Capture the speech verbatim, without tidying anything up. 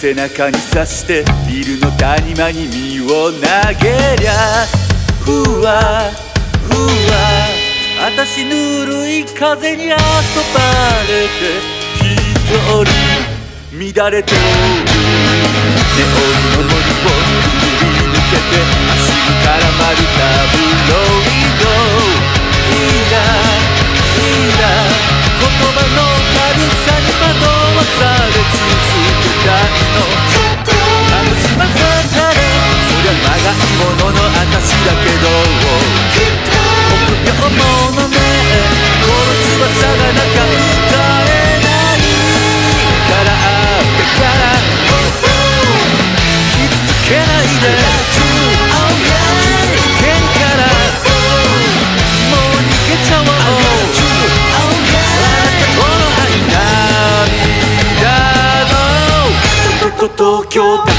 背中に刺してビルの谷間に身を投げりゃふわふわ私ぬるい風に遊ばれて一人乱れてるネオンの森をくぐり抜けて足に絡まるタブロイドひらひら言葉の軽さに惑わされ続けたいの楽しませたらそりゃ長いものの私だけど臆病者ねこの翼がなきゃ歌えないからだから傷つけないで傷つけんからもう逃げちゃおうあなたとの愛涙の東京